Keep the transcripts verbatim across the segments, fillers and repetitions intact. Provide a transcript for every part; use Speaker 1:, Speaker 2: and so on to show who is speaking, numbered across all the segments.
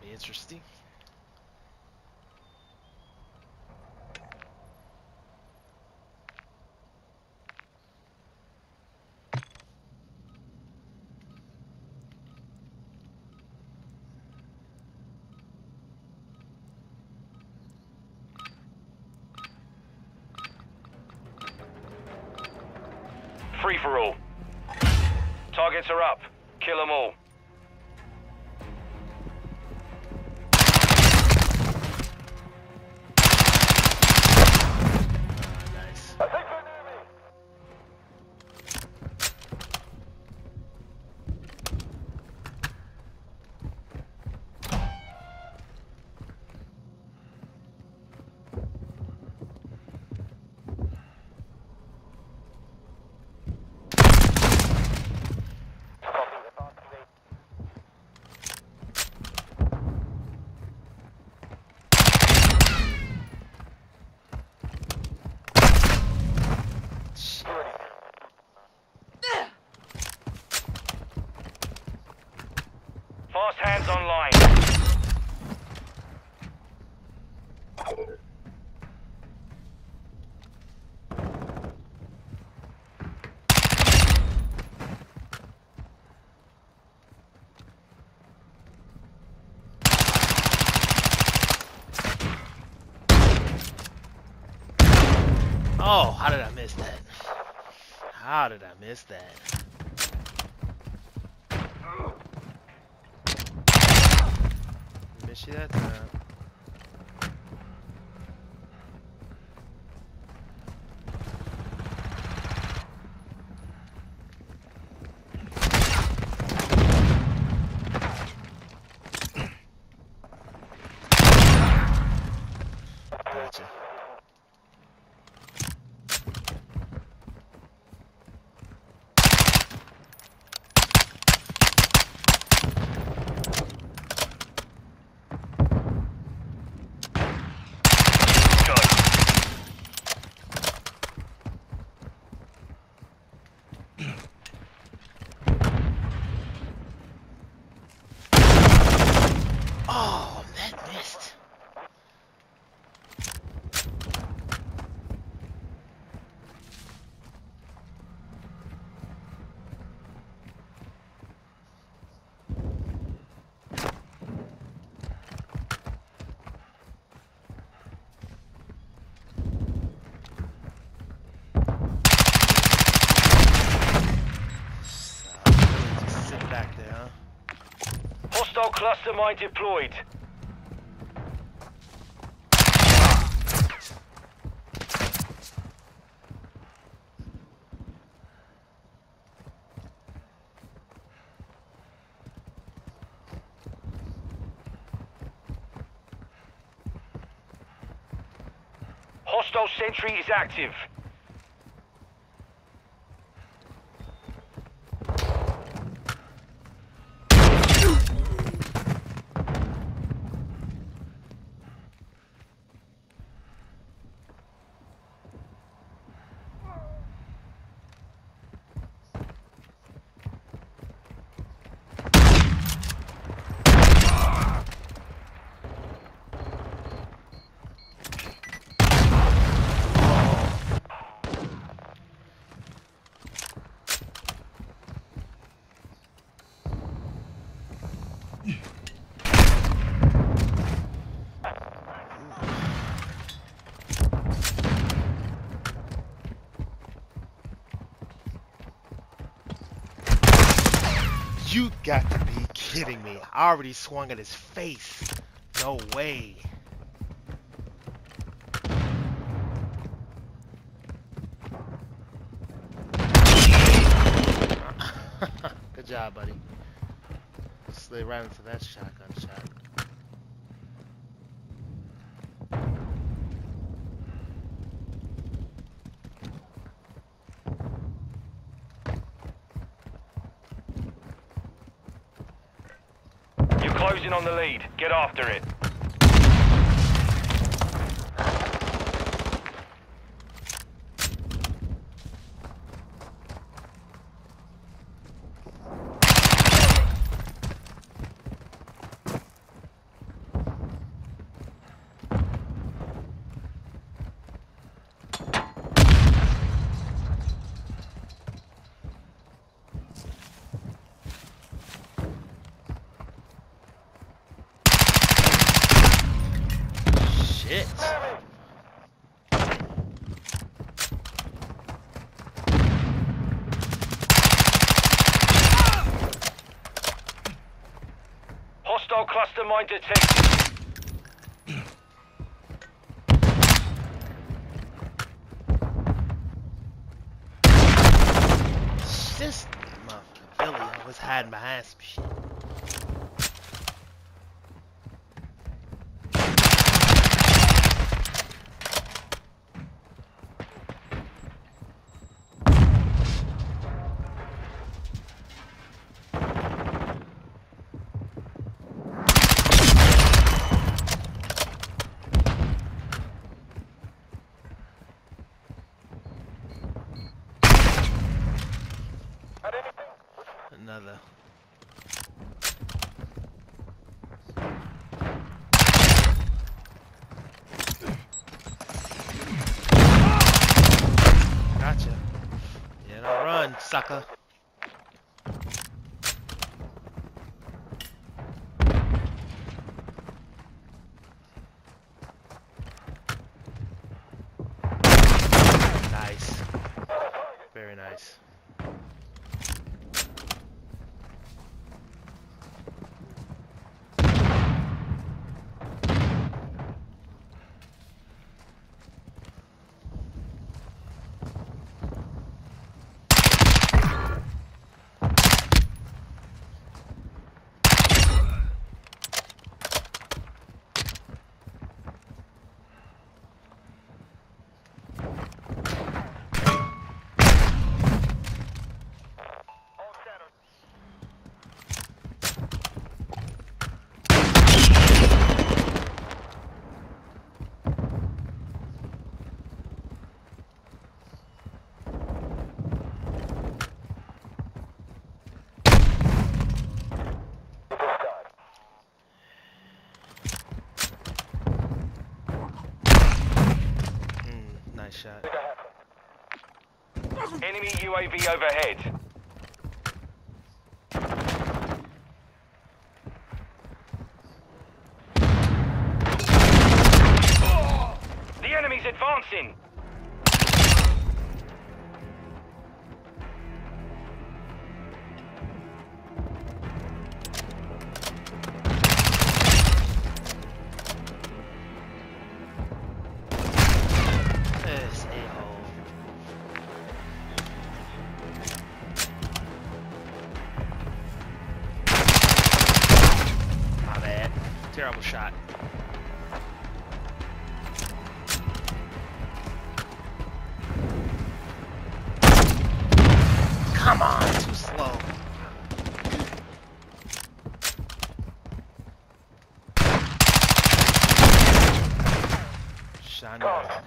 Speaker 1: Interesting.
Speaker 2: Free for all. Targets are up. Kill them all. Fast hands online.
Speaker 1: Oh, how did I miss that? How did I miss that? Miss you that time. Gotcha. Oh, that missed. Just sit back there, huh?
Speaker 2: Hostile cluster mine deployed. Hostile sentry is active.
Speaker 1: You got to be kidding me. I already swung at his face. No way. Good job, buddy. Slid right into that shotgun shot.
Speaker 2: Closing on the lead. Get after it.
Speaker 1: shit.
Speaker 2: Hostile cluster mine detected.
Speaker 1: This motherfucker Billy always hiding behind some shit. Another. Gotcha. Yeah, don't run, sucker. Nice. Very nice. Nice shot.
Speaker 2: Enemy U A V overhead. The enemy's advancing.
Speaker 1: This a-hole. My bad. Terrible shot. Come on, too slow. Shine it.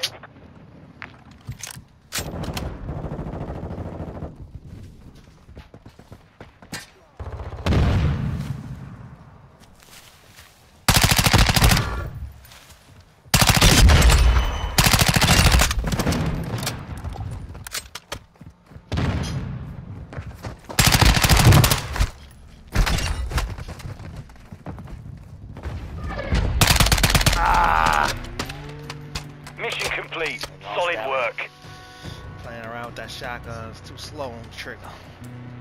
Speaker 1: Ah!
Speaker 2: Mission complete.
Speaker 1: Lost
Speaker 2: Solid
Speaker 1: that
Speaker 2: work.
Speaker 1: Playing around with that shotgun is too slow on the trigger.